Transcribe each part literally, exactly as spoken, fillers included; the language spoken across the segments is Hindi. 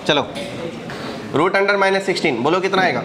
चलो रूट अंडर माइनस सिक्सटीन, बोलो कितना आएगा?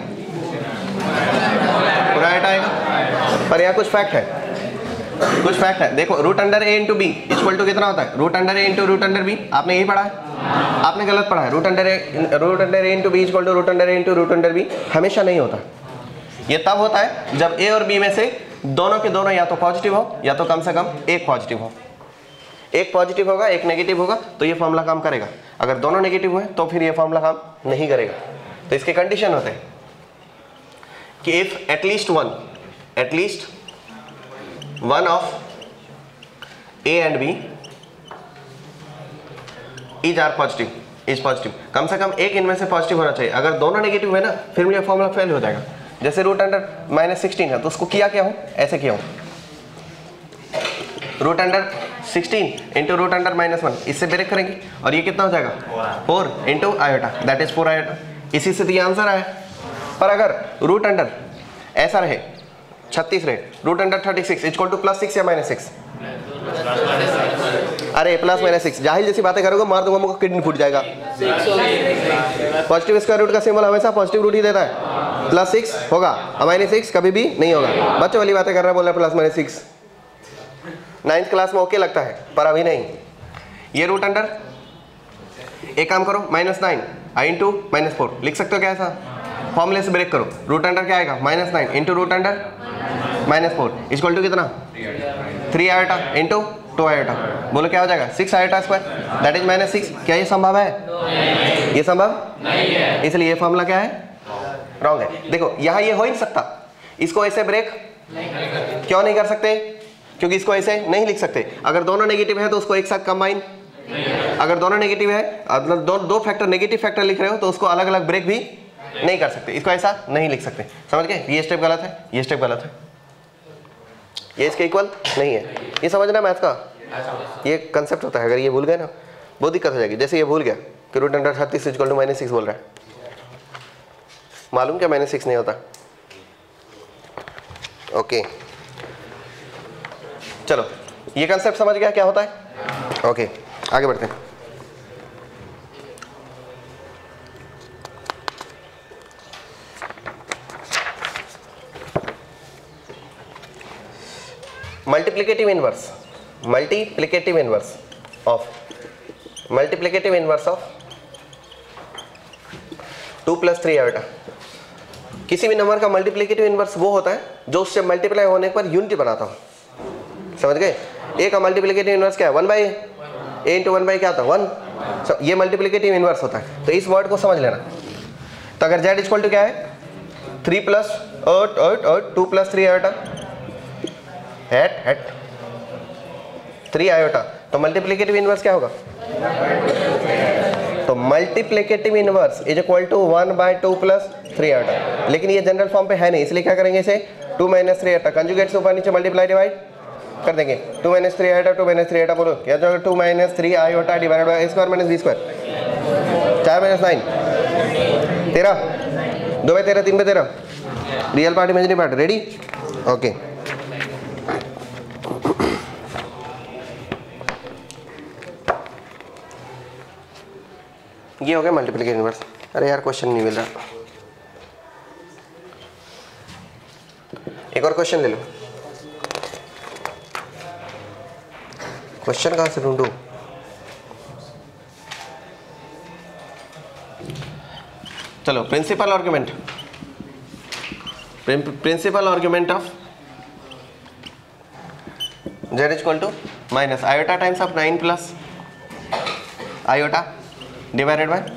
पूरा आइटा आएगा। पर यहाँ कुछ फैक्ट है, कुछ फैक्ट है। देखो root under A into B equal to कितना होता है? Root under A into root under B. आपने यही पढ़ा है? आपने गलत पढ़ा है। Root under A root under A into B equal to root under A into root under B हमेशा नहीं होता। ये तब होता है जब ए और बी में से दोनों के दोनों या तो पॉजिटिव हो या तो कम से कम एक पॉजिटिव हो। एक पॉजिटिव होगा एक नेगेटिव होगा तो ये फॉर्मूला काम करेगा। अगर दोनों नेगेटिव हुए तो फिर ये फॉर्मूला काम नहीं करेगा। तो इसके कंडीशन होते हैं कि if at least one at least one of A and B is are positive is positive, कम से कम एक इनमें से पॉजिटिव होना चाहिए। अगर दोनों नेगेटिव है ना फिर ये फॉर्मूला फेल हो जाएगा। जैसे रूट अंडर माइनस सिक्सटीन है तो उसको किया क्या हूं? ऐसे किया हूं, root under sixteen into root under minus one, इससे ब्रेक करेंगे और ये कितना हो जाएगा? Four into iota, that is four iota. इसी से तो ये आंसर आया। पर अगर रूट अंडर ऐसा रहे छत्तीस रहे, root under thirty six equal to plus six या माइनस सिक्स? अरे प्लस माइनस सिक्स, जाहिल जैसी बातें करोगे मार दूंगा, मुझको किडनी फूट जाएगा। पॉजिटिव स्क्वायर रूट का सिंबल हमेशा पॉजिटिव रूट ही देता है। प्लस सिक्स होगा और माइनस सिक्स कभी भी नहीं होगा। बच्चों वाली बातें कर रहा है, बोल रहा है plus minus six. Ninth class में ओके लगता है पर अभी नहीं। ये रूट अंडर, एक काम करो minus nine i into minus four लिख सकते हो क्या? ऐसा फॉर्मूले से ब्रेक करो। रूट अंडर क्या आएगा? Minus nine into root under minus four equal to कितना? Three iota into two iota. बोलो क्या हो जाएगा? Six iota square, that is minus six. क्या ये संभव है? ये संभव नहीं है, इसलिए ये फॉर्मूला क्या है? रॉन्ग है। देखो यहाँ ये हो ही नहीं सकता। इसको ऐसे ब्रेक क्यों नहीं कर सकते? क्योंकि इसको ऐसे नहीं लिख सकते। अगर दोनों नेगेटिव है तो उसको एक साथ कंबाइन, अगर दोनों नेगेटिव है मतलब दो दो फैक्टर नेगेटिव फैक्टर लिख रहे हो तो उसको अलग अलग ब्रेक भी नहीं कर सकते। इसको ऐसा नहीं लिख सकते। समझ गए? ये स्टेप गलत है, ये स्टेप गलत है, ये इसके इक्वल नहीं है। ये समझना मैथ का ये कंसेप्ट होता है। अगर ये भूल गए ना बहुत दिक्कत हो जाएगी। जैसे ये भूल गया कि root under thirty six equal to minus six बोल रहा है, मालूम क्या माइनस सिक्स नहीं होता। ओके चलो ये कंसेप्ट समझ गया क्या होता है? ओके आगे बढ़ते हैं। Multiplicative inverse multiplicative inverse of multiplicative inverse of two plus three iota. किसी भी नंबर का मल्टीप्लिकेटिव इनवर्स वो होता है जो उससे मल्टीप्लाई होने पर यूनिटी बनाता हूं। समझ गए? ए का मल्टीप्लिकेटिव इनवर्स क्या है? One by A into one by क्या होता है? वन। ये मल्टीप्लिकेटिव इनवर्स होता है। तो इस वर्ड को समझ लेना। तो अगर जेड इक्वल टू क्या है? थ्री प्लस और और और टू प्लस थ्री आयोटा हेट हेट थ्री आयोटा, तो मल्टीप्लिकेटिव इनवर्स क्या होगा? तो multiplicative inverse is equal to one by two plus three iota. लेकिन ये जनरल फॉर्म पे है नहीं, इसलिए क्या करेंगे? इसे two minus three iota conjugate से ऊपर नीचे मल्टीप्लाई डिवाइड कर देंगे। Two minus three iota two minus three iota बोलो क्या जो two minus three iota divided by A square minus B square, चार माइनस नाइन तेरह, दो बाई तेरह, तीन बाई तेरह, real part imaginary part. Ready? Okay ये हो गया मल्टीप्लिकेटिव इनवर्स। अरे यार क्वेश्चन नहीं मिल रहा, एक और क्वेश्चन ले लो। क्वेश्चन कहाँ से ढूंढूं? चलो principal argument principal argument of Z equal to minus iota times of nine plus iota divided by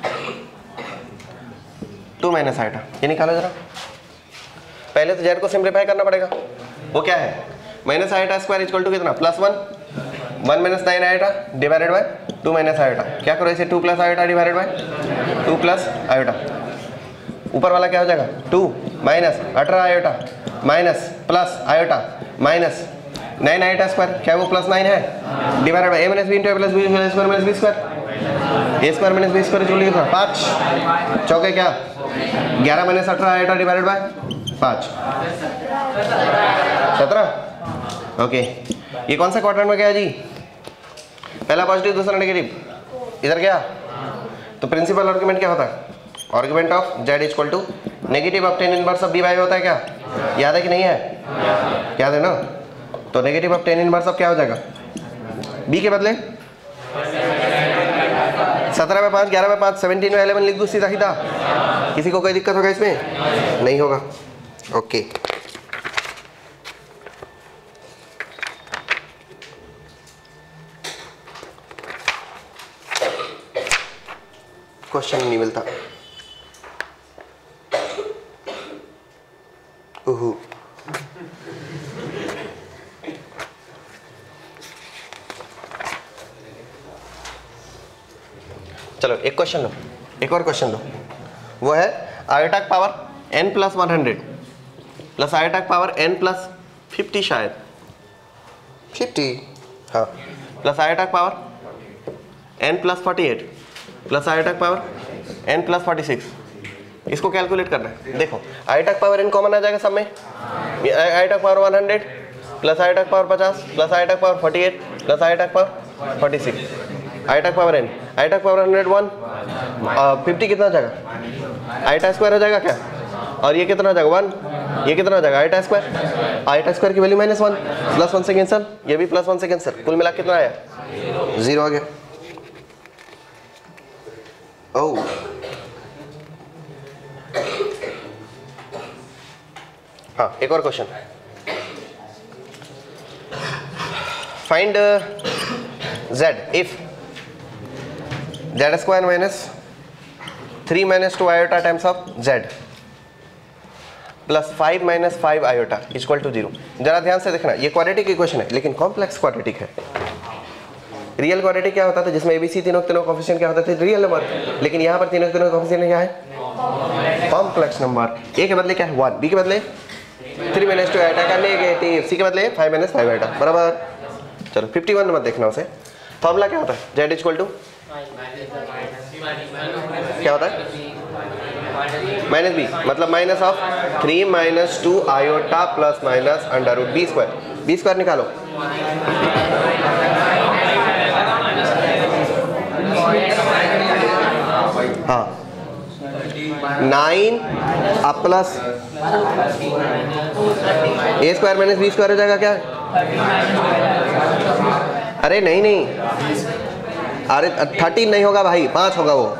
two minus iota. ये निकालो जरा। पहले तो जेड को सिंप्लीफाई करना पड़ेगा। वो क्या है? Minus iota square equal to कितना? Plus one, one minus nine iota divided by two minus iota. क्या करो इसे? Two plus iota divided by two plus iota. ऊपर वाला क्या हो जाएगा? टू माइनस अठारह iota minus plus iota minus nine iota square, क्या वो प्लस नाइन है divided by A minus B into A plus B square minus B square, A square minus B square equal to पाँच चौके क्या ग्यारह माइनस अठारह आयोटा डिवाइडेड बाय पाँच, सत्रह। ओके ये कौन सा क्वाड्रेंट में गया जी? पहला पॉजिटिव दूसरा नेगेटिव, इधर क्या तो प्रिंसिपल आर्गुमेंट क्या होता है? Argument of z equal to negative of tan inverse of B by होता है क्या? याद है कि नहीं है? याद है ना? तो negative of tan inverse of क्या हो जाएगा? b के बदले सत्रह में पाँच, ग्यारह में पाँच, सेवनटीन में इलेवन लिख दूँ सीधा सीधा। किसी को कोई दिक्कत होगा इसमें? नहीं होगा। ओके, क्वेश्चन नहीं मिलता। ओहो, चलो एक क्वेश्चन लो, एक और क्वेश्चन लो। वो है आयोटा की power n plus one hundred plus iota की पावर n प्लस फिफ्टी, शायद फिफ्टी, हाँ, प्लस आयोटा की power n plus forty eight plus iota की power n plus forty six. इसको कैलकुलेट करना है। देखो आयोटा की पावर n कॉमन आ जाएगा सब में। आयोटा की power one hundred plus iota की पावर पचास प्लस आयोटा की power forty eight plus iota की पावर फोर्टी सिक्स। आयोटा की पावर n, आयोटा की पावर हंड्रेड वन, फिफ्टी कितना हो जाएगा? आयोटा स्क्वायर हो जाएगा क्या? और ये कितना हो जाएगा? वन। ये कितना हो जाएगा? Iota square. आयोटा स्क्वायर की value minus one, plus one से कैंसल, ये भी प्लस वन से कैंसल, कुल मिला कितना आया? जीरो आ गया। ओह, हाँ, एक और question. Find z if z square minus three minus two iota times of z plus five minus five iota equal to zero. जरा ध्यान से देखना, ये क्वाड्रेटिक इक्वेशन है लेकिन कॉम्प्लेक्स क्वाड्रेटिक है। रियल क्वाड्रेटिक क्या होता था? जिसमें एबीसी तीनों तीनों कोफिशिएंट क्या होते थे? Real number. लेकिन यहाँ पर तीनों तीनों कोफिशिएंट क्या है? Complex number. ए के बदले क्या है? वन, बी के बदले थ्री माइनस टू आयोटा का नेगेटिव, सी के बदले फाइव माइनस फाइव आयोटा, बराबर। चलो फिफ्टी वन मत देखना उसे। फॉर्मूला क्या होता है? जेड इक्वल टू क्या होता है? माइनस बी, मतलब minus of three minus two iota plus minus under root B square. B square निकालो। हाँ, नाइन अब plus A square minus B square हो जाएगा क्या? अरे नहीं नहीं, अरे थर्टीन नहीं होगा भाई, पाँच होगा वो।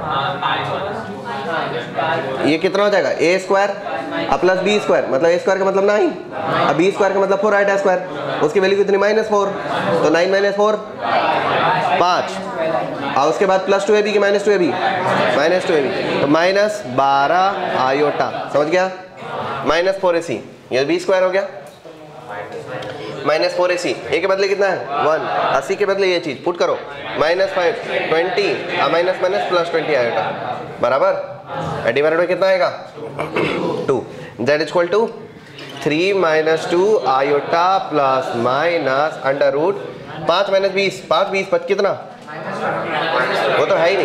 ये कितना हो जाएगा? ए स्क्वायर अब प्लस बी स्क्वायर, मतलब ए स्क्वायर का मतलब नाइन, अब बी स्क्वायर का मतलब फोर आयोटा स्क्वायर। उसकी वैल्यू कितनी? माइनस फोर, तो नाइन माइनस फोर पाँच, और उसके बाद प्लस टू ए बी की minus two A B minus two A B, तो माइनस बारह आयोटा, समझ गया? माइनस फोर ए सी, ये बी स्क्वायर हो गया। माइनस फोर ए सी, ए के बदले कितना है? वन, अस्सी के बदले ये चीज पुट करो, minus five, twenty, minus minus plus twenty iota, बराबर। डिवाइडेड बाय कितना आएगा? Two. Z equal to three minus two iota plus minus under root पाँच माइनस बीस, पाँच बीस पच कितना? वो तो है ही नहीं।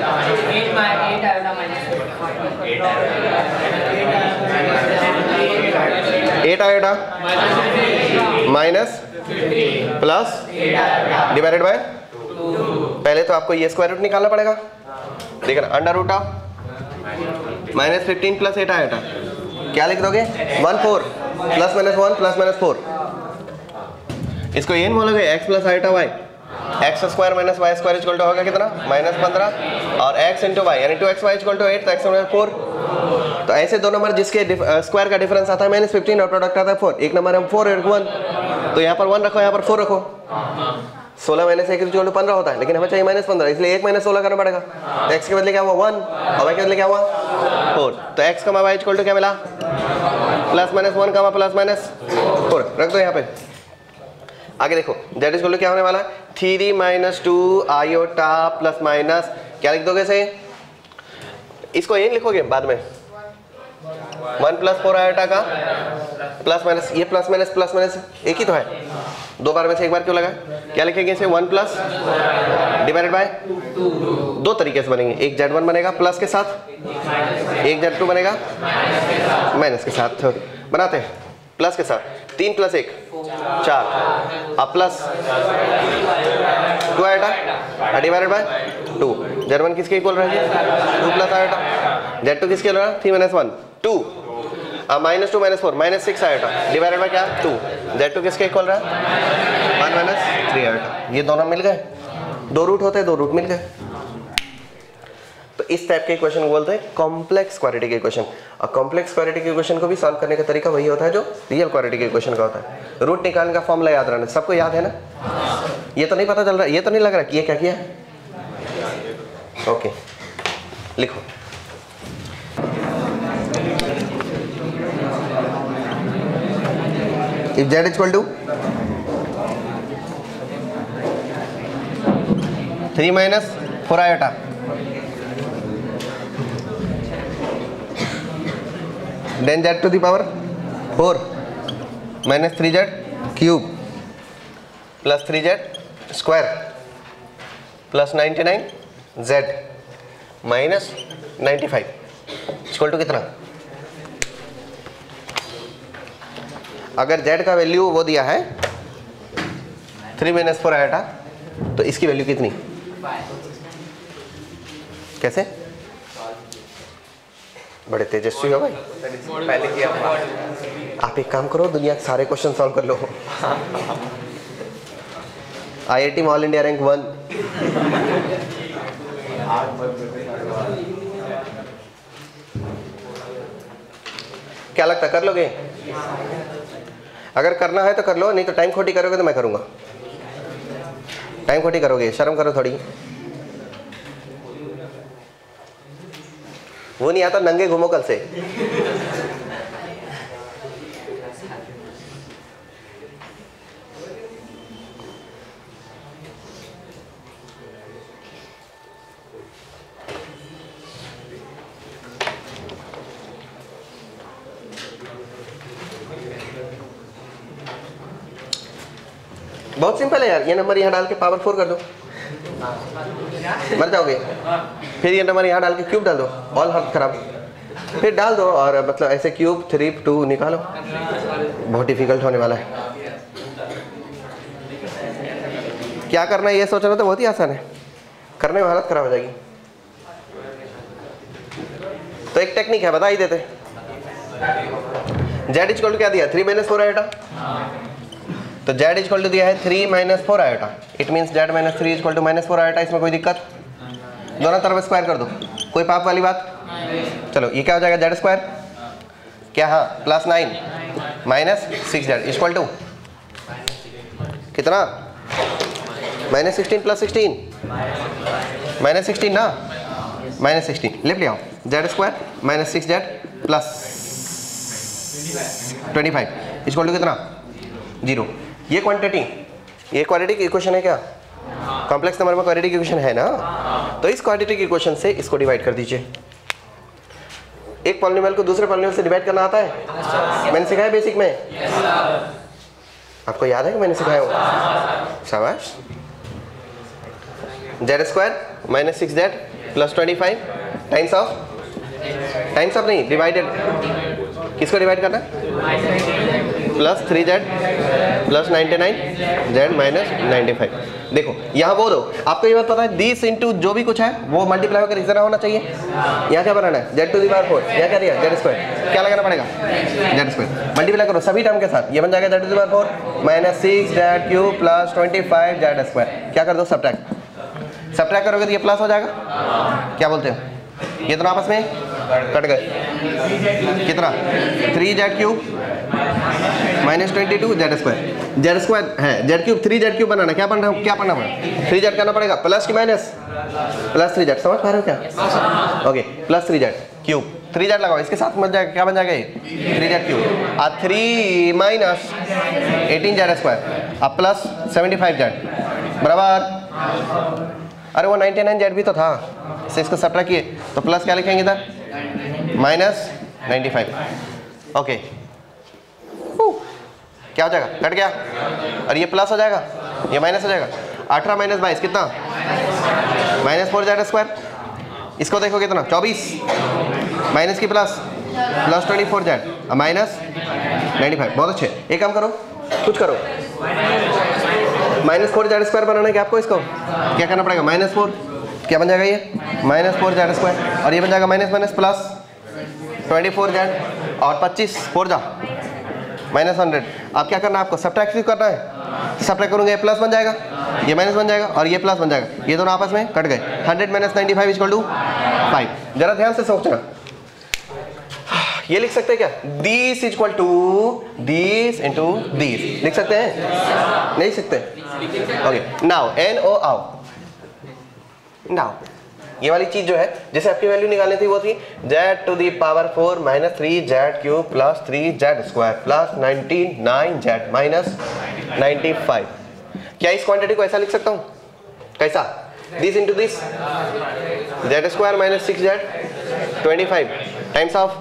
Eight iota minus plus divided by, पहले तो आपको ये स्क्वायर रूट निकालना पड़ेगा। देखना, under root of minus fifteen plus eight iota, क्या लिख दोगे? One four plus minus one plus minus four. इसको ये नहीं बोलोगे X plus iota Y, X square minus Y square equal to होगा कितना? माइनस पंद्रह, और एक्स इंटू वाई यानी two X Y equal to eight, तो एक्स माइनस फोर। तो ऐसे दो नंबर जिसके स्क्वायर का डिफरेंस आता है माइनस फिफ्टीन और प्रोडक्ट आता है फोर, एक नंबर है फोर और एक वन, तो यहाँ पर वन रखो, यहाँ पर फोर रखो। सोलह माइनस एक इक्वल टू पंद्रह होता है, लेकिन हमें चाहिए माइनस पंद्रह, इसलिए एक माइनस सोलह करना पड़ेगा। तो एक्स के बदले क्या हुआ? वन, और वाई के बदले क्या हुआ? फोर। तो एक्स का वाई इक्वल टू क्या मिला? प्लस माइनस वन का प्लस माइनस फोर, रख दो यहाँ पे। आगे देखो, जेड इक्वल टू क्या होने वाला है? Three minus two iota plus minus, क्या लिख दोगे से? इसको ये लिखोगे बाद में, वन प्लस फोर आयोटा का प्लस माइनस, ये प्लस माइनस प्लस माइनस एक ही तो है, दो बार में से एक बार क्यों लगा? क्या लिखेंगे इसे? वन प्लस डिवाइडेड बाय, दो तरीके से बनेंगे, एक जेड वन बनेगा प्लस के साथ, एक जेड टू बनेगा माइनस के साथ। बनाते हैं प्लस के साथ, तीन प्लस एक चार, अब plus two iota divided by two. Z one किसके इक्वल रहेगा? Two plus iota. Z two किसके इक्वल रहेगा? Three minus one two. अब minus two minus four minus six iota divided by क्या? टू। जेड टू किसके इक्वल रहा? One minus three iota. ये दोनों मिल गए, दो रूट होते हैं, दो रूट मिल गए। तो इस टाइप के इक्वेशन को बोलते हैं कॉम्प्लेक्स क्वाड्रेटिक इक्वेशन। और कॉम्प्लेक्स क्वाड्रेटिक इक्वेशन को भी सॉल्व करने का तरीका वही होता है जो रियल क्वाड्रेटिक इक्वेशन का होता है। रूट निकालने का फॉर्मूला याद रहना, सबको याद है ना? ये तो नहीं पता चल रहा, ये तो नहीं लग रहा कि ये क्या किया है? ओके लिखो। If z equal to three minus four iota then z to the power four minus three Z cube plus three Z square plus ninety nine Z minus ninety five equal to कितना? अगर z का वैल्यू वो दिया है थ्री माइनस फोर आयोटा तो इसकी वैल्यू कितनी? कैसे? बड़े तेजस्वी हो भाई, पहले किया। आप एक काम करो, दुनिया के सारे क्वेश्चन सॉल्व कर लो। IIT all India rank one. क्या लगता है कर लोगे? अगर करना है तो कर लो, नहीं तो टाइम खोटी करोगे तो मैं करूंगा। टाइम खोटी करोगे, शर्म करो थोड़ी। वो नहीं आता, नंगे घूमो कल से। बहुत सिंपल है यार, ये नंबर यहाँ डाल के पावर फोर कर दो, मर जाओगे। फिर ये नंबर यहाँ डाल के क्यूब डाल दो, ऑल हाथ खराब। फिर डाल दो और मतलब ऐसे क्यूब थ्री टू निकालो। बहुत डिफिकल्ट होने वाला है। क्या करना है ये सोच रहे तो बहुत ही आसान है, करने में हालत खराब हो जाएगी। तो एक टेक्निक है, बता ही देते। जेड इक्वल टू क्या दिया? Three minus four iota. तो z इक्वल टू दिया है three minus four iota. It means z minus three equal to minus four iota. इसमें कोई दिक्कत? दोनों तरफ स्क्वायर कर दो, कोई पाप वाली बात? चलो ये क्या हो जाएगा? z स्क्वायर क्या? हाँ plus nine minus six Z equal to कितना? Minus sixteen plus sixteen minus sixteen ना, माइनस सिक्सटीन लेफ्ट ले आओ। Z square minus six Z plus twenty five equal to कितना? जीरो। ये क्वांटिटी, ये क्वाड्रेटिक इक्वेशन है क्या? कॉम्प्लेक्स नंबर में क्वाड्रेटिक इक्वेशन है ना? तो इस क्वाड्रेटिक इक्वेशन से इसको डिवाइड कर दीजिए। एक पॉलिनोमियल को दूसरे पॉलिनोमियल से डिवाइड करना आता है? मैंने सिखाया बेसिक में। आपको याद है कि मैंने सिखाया हो? शाबाश। Z square minus six Z plus twenty five times of, times of नहीं डिवाइडेड, किसको डिवाइड करना? Plus three Z plus ninety nine Z minus ninety five. देखो यहाँ वो दो, आपको ये बात पता है दिस इंटू जो भी कुछ है वो मल्टीप्लाई होकर इस तरह होना चाहिए। यहाँ क्या बनाना है? Z to the power four. यहाँ क्या दिया? Z square. क्या लगाना पड़ेगा? Z square. मल्टीप्लाई करो सभी टर्म के साथ, ये बन जाएगा Z to the power four minus six Z cube plus twenty five Z square. क्या कर दो? सब्ट्रैक्ट। सब्ट्रैक्ट करोगे तो ये प्लस हो जाएगा। क्या बोलते हो? ये दोनों आपस में कट गए। कितना? Three Z cube minus twenty two Z square. Z square है, Z cube three Z cube बनाना। क्या बनना है? क्या पढ़ना पड़ेगा? थ्री जेड करना पड़ेगा, प्लस की माइनस? Plus three Z. समझ पा रहे हो क्या? Okay plus three Z cube, three Z लगाओ इसके साथ बन जाएगा। क्या बन जाएगा? ये थ्री जेड क्यूब और three minus eighteen Z square अब प्लस सेवेंटी फाइव जेड बराबर। अरे वो नाइन्टी नाइन जेड भी तो था, इससे इसको सब्ट्रैक्ट किए तो प्लस क्या लिखेंगे इधर? Minus ninety five. ओके क्या हो जाएगा? कट गया और ये प्लस हो जाएगा, ये माइनस हो जाएगा। अठारह माइनस बाईस कितना? Minus four Z square. इसको देखो कितना? चौबीस माइनस की plus plus twenty four Z minus ninety five. बहुत अच्छे। एक काम करो, कुछ करो, माइनस फोर जेड स्क्वायर बनाना है क्या आपको? इसको क्या करना पड़ेगा? माइनस फोर क्या बन जाएगा ये? माइनस फोर जेड स्क्वायर, और ये बन जाएगा minus minus plus twenty four Z और पच्चीस फोर जा माइनस हंड्रेड। अब क्या करना है आपको? सब्ट्रैक्ट करना है। सब्ट्रैक्ट करूँगा ये प्लस बन जाएगा, ये माइनस बन जाएगा और ये प्लस बन जाएगा, ये दोनों आपस में कट गए। Hundred minus ninety five equal to five. जरा ध्यान से सोचना, ये लिख सकते हैं क्या? This equal to this into this लिख सकते हैं? नहीं सकते। ओके नाउ एन ओ आओ नाउ ये वाली चीज जो है जैसे आपकी वैल्यू निकालनी थी वो थी Z to the power four minus three Z cube plus three Z square plus ninety nine Z minus ninety five. क्या इस क्वांटिटी को ऐसा लिख सकता हूँ? कैसा? This into this Z square minus six Z twenty five times of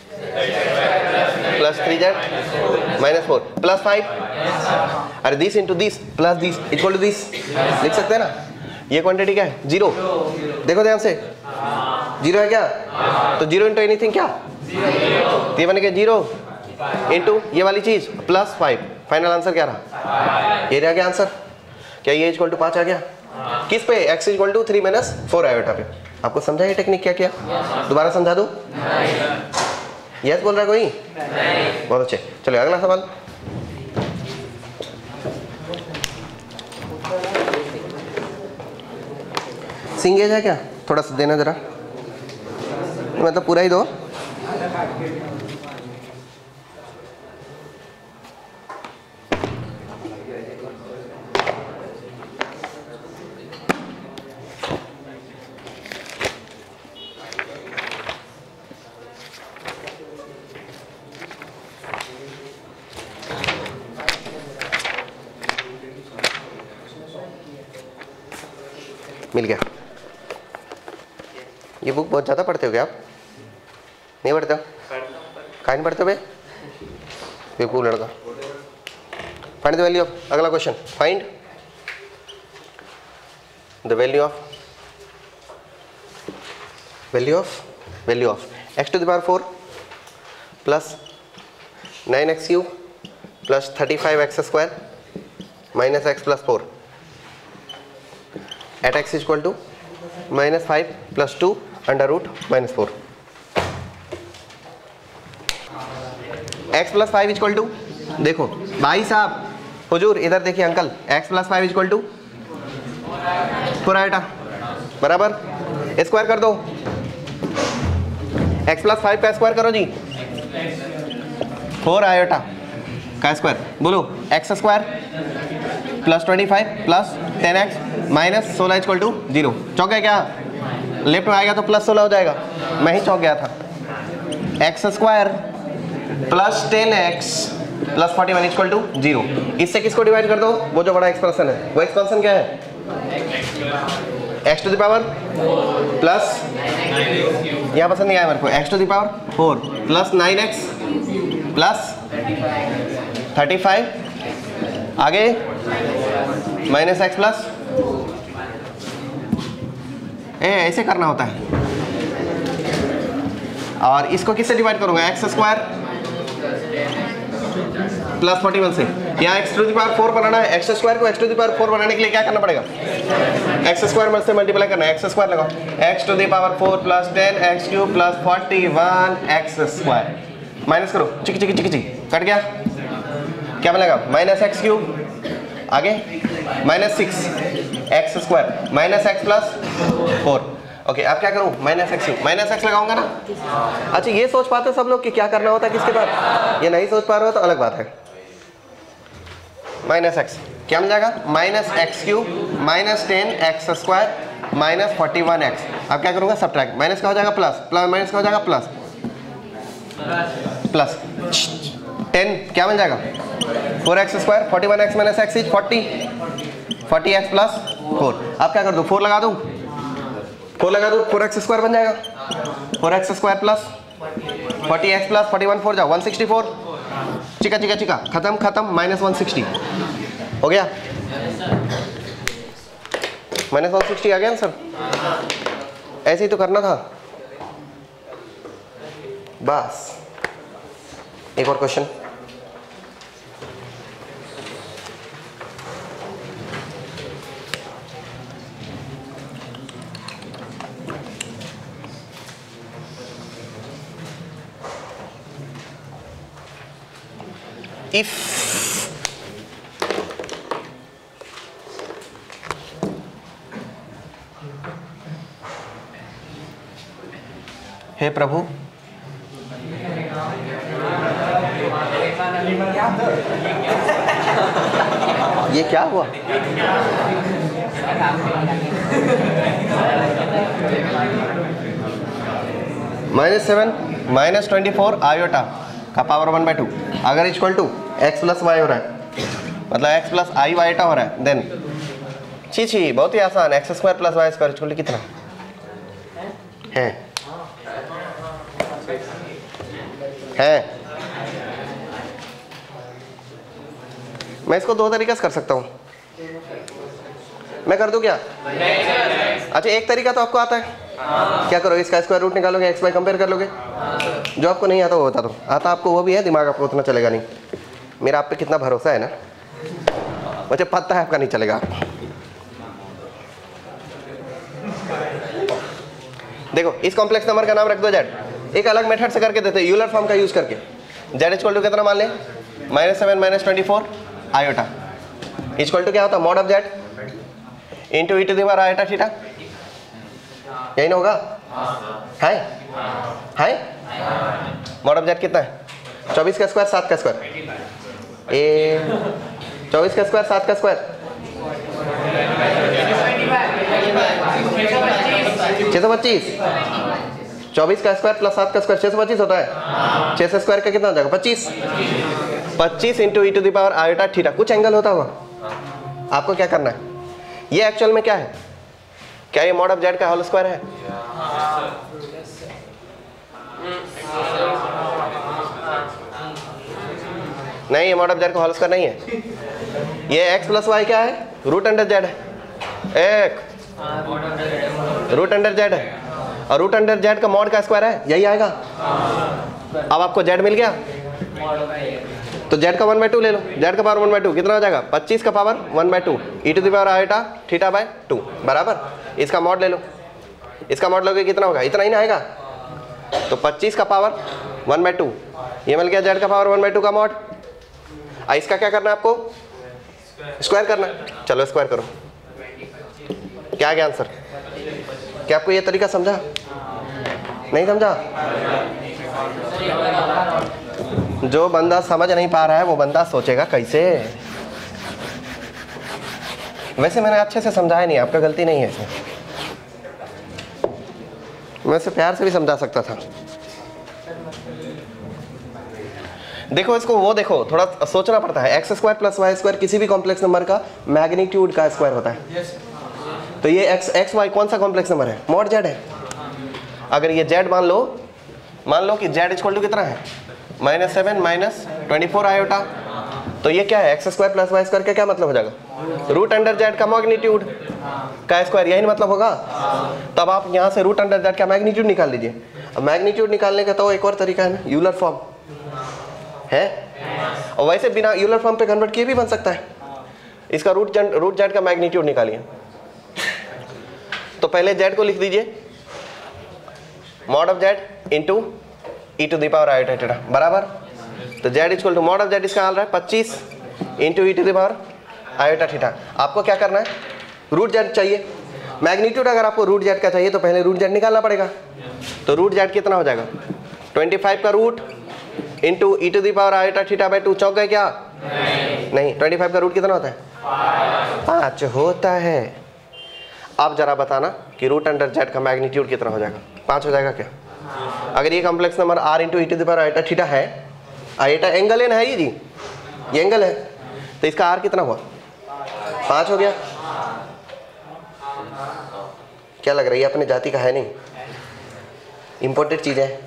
plus three Z minus four plus five. अरे this into this plus this equal to this लिख सकते हैं ना? ये क्वांटिटी क्या है? जीरो। देखो ध्यान से, जीरो है क्या? तो जीरो इंटू एनीथिंग क्या? ये बन गया जीरो इंटू ये वाली चीज प्लस फाइव। फाइनल आंसर क्या रहा? ये रह गया आंसर। क्या ये इक्वल टू पाँच आ गया? किस पे? X equal to three minus four iota पे। आपको समझा ये टेक्निक क्या किया? दोबारा समझा दूं? यस बोल रहा है कोई? बहुत अच्छे। चलिए अगला सवाल। सिंगेज है क्या? थोड़ा सा देना जरा, मतलब पूरा ही दो। मिल गया। ये बुक बहुत ज़्यादा पढ़ते हो क्या आप? नहीं पढ़ते हो? कहाँ नहीं पढ़ते हो भाई? बेवकूफ लड़का। फाइंड द वैल्यू ऑफ, अगला question, find the value of value of value of X to the power four plus nine X cube plus thirty five X square minus X plus four eight X equal to minus five plus two under root minus four. X plus five equal to, देखो भाई साहब हुजूर इधर देखिए uncle, X plus five equal to four iota बराबर स्क्वायर कर दो। एक्स प्लस फाइव का स्क्वायर करो जी, फोर आयोटा का स्क्वायर बोलो X square plus twenty five plus ten X minus सोलह इक्वल टू जीरो। चौक है क्या? लेफ्ट में आएगा तो प्लस सोलह हो जाएगा, मैं ही चौक गया था। X square plus ten X plus forty one equal to zero. इससे किसको डिवाइड कर दो? वो जो बड़ा एक्सप्रेशन है, वो एक्सप्रेशन क्या है? X to the power plus, यहाँ पसंद नहीं आया मेरे को, X to the power four plus nine X plus thirty five आगे माइनस एक्स प्लस, ए ऐसे करना होता है। और इसको किससे डिवाइड करूंगा? X square plus forty one से। यहाँ X to the power four बनाना है, एक्स स्क्वायर को X to the power four बनाने के लिए क्या करना पड़ेगा? एक्स स्क्वायर से मल्टीप्लाई करना है, एक्स स्क्वायर लगाओ, X to the power four plus ten X cube plus forty one X square minus करो, चिक चिक चिक चिक कट गया। क्या बनेगा? माइनस एक्स क्यूब आगे minus six X square minus X plus four. Okay अब क्या करूं? Minus X cube minus X लगाऊंगा ना। अच्छा ये सोच पाते सब लोग कि क्या करना होता है किसके बाद? ये नहीं सोच पा रहे हो तो अलग बात है। माइनस एक्स क्या मिल जाएगा? Minus X cube minus ten X square minus forty one X. अब क्या करूंगा? सब्ट्रैक्ट, माइनस का हो जाएगा प्लस, प्लस माइनस का हो जाएगा प्लस प्लस टेन क्या मिल जाएगा? Four X square forty one X minus X is forty forty X plus four. अब क्या कर दो? फोर लगा दूं, फोर लगा दो, फोर एक्स स्क्वायर बन जाएगा, four X square plus forty X plus forty one four जाओ वन सिक्सटी फोर, चिका चिका चिका खत्म खत्म माइनस वन सिक्सटी हो गया, माइनस वन सिक्सटी आ गया आंसर। ऐसे ही तो करना था बस। एक और क्वेश्चन, इफ हे प्रभु ये क्या हुआ? Minus seven minus twenty four iota का पावर वन बाई टू अगर equal to X plus Y हो रहा है, मतलब एक्स प्लस आई वाईटा हो रहा है, देन छी छी बहुत ही आसान, X square plus Y square equal to कितना है? है मैं इसको दो तरीके से कर सकता हूँ। मैं कर दूँ क्या? अच्छा एक तरीका तो आपको आता है, क्या करोगे? इसका स्क्वायर रूट निकालोगे, एक्स वाई कंपेयर कर लोगे। जो आपको नहीं आता वो बता दो। आता आपको वो भी है, दिमाग आपको उतना चलेगा नहीं। मेरा आप पे कितना भरोसा है ना, मुझे पता है आपका नहीं चलेगा। देखो इस कॉम्प्लेक्स नंबर का नाम रख दो जेड। एक अलग मेथड से करके देते हैं, यूलर फॉर्म का यूज करके। जेड इक्वल टू कितना मान लें? Minus seven minus twenty four iota equal to क्या होता है? Mod of Z into E to the power iota theta. यही ना होगा? है है मॉड ऑफ जेड कितना है? चौबीस का स्क्वायर सात का स्क्वायर ए चौबीस का स्क्वायर सात का स्क्वायर छः सौ पच्चीस। चौबीस का स्क्वायर प्लस सात का स्क्वायर छः सौ पच्चीस होता है। छः सौ स्क्वायर का कितना हो जाएगा? पच्चीस। पच्चीस into E to the power iota theta. कुछ एंगल होता होगा। आपको क्या करना है? ये एक्चुअल में क्या है? क्या ये मॉड ऑफ जेड का होल स्क्वायर है? नहीं, ये मॉड ऑफ जेड का होल स्क्वायर नहीं है। ये एक्स प्लस वाई क्या है? रूट अंडर जेड है। एक रूट अंडर जेड है और रूट अंडर जेड का मॉड का स्क्वायर है, यही आएगा। अब आपको जेड मिल गया तो जेड का वन बाई टू ले लो। जेड का पावर वन बाई टू कितना हो जाएगा? पच्चीस का power one by two e to the power iota theta by two बराबर। इसका मॉड ले लो। इसका मॉड लोगे कितना होगा? इतना ही ना आएगा। तो पच्चीस का पावर वन बाई टू ये मिल गया जेड का पावर वन बाई टू का मॉड। इसका क्या करना है आपको? स्क्वायर करना। चलो स्क्वायर करो। क्या गया आंसर? क्या आपको ये तरीका समझा? नहीं समझा? जो बंदा समझ नहीं पा रहा है वो बंदा सोचेगा कैसे। वैसे मैंने अच्छे से समझाया नहीं, आपका गलती नहीं है इसमें। मैं इसे प्यार से भी समझा सकता था। देखो इसको वो देखो, थोड़ा सोचना पड़ता है। X square plus Y square किसी भी कॉम्प्लेक्स नंबर का मैग्नीट्यूड का स्क्वायर होता है। तो ये एक्स एक्स वाई कौन सा कॉम्प्लेक्स नंबर है? मॉड जेड है। अगर ये जेड मान लो मान लो कि जेड इक्वल टू कितना है? Minus seven minus twenty four iota. तो ये क्या है? X square plus Y square का क्या मतलब हो जाएगा? रूट अंडर जेड का मैग्नीट्यूड का स्क्वायर, यही मतलब होगा। तब आप यहाँ से रूट अंडर जेड का मैग्नीट्यूड निकाल लीजिए। अब मैग्नीट्यूड निकालने का तो एक और तरीका है ना, यूलर फॉर्म है। और वैसे बिना यूलर फॉर्म पे कन्वर्ट किए भी बन सकता है। इसका रूट रूट जेड का मैग्नीट्यूड निकालिए। तो पहले जेड को लिख दीजिए mod of Z into E to the power iota theta बराबर। तो Z equal to mod of Z इसका हाल रहा है पच्चीस into E to the power iota theta. आपको क्या करना है? रूट जेड चाहिए। मैग्नीट्यूड अगर आपको रूट जेड का चाहिए तो पहले रूट जेड निकालना पड़ेगा। तो रूट जेड कितना हो जाएगा? ट्वेंटी फाइव का root into E to the power iota theta by two. चौक है क्या? नहीं, नहीं। ट्वेंटी फाइव का रूट कितना होता है? पाँच होता है। आप जरा बताना कि रूट अंडर जेड का मैग्नीट्यूड कितना हो जाएगा? पाँच हो जाएगा क्या? अगर ये complex number R into E to the power iota theta है, आयोटा एंगल है ना, है ये जी, ये एंगल है, तो इसका आर कितना हुआ? पाँच हो गया। क्या लग रही है? अपने जाति का है नहीं, इम्पोर्टेड चीज़ है,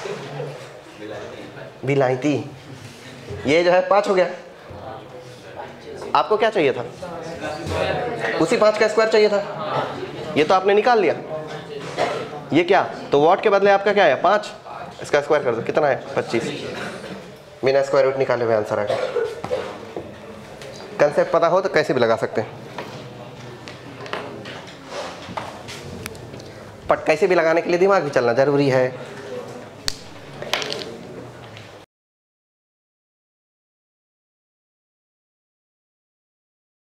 बिलायती। ये जो है पाँच हो गया। आपको क्या चाहिए था? उसी पाँच का स्क्वायर चाहिए था। ये तो आपने निकाल लिया। ये क्या? तो वॉट के बदले आपका क्या है? पाँच। इसका स्क्वायर कर दो, कितना है? पच्चीस। बिना स्क्वायर रूट निकाले हुए आंसर आ गया। कंसेप्ट पता हो तो कैसे भी लगा सकते हैं, बट कैसे भी लगाने के लिए दिमाग भी चलना जरूरी है।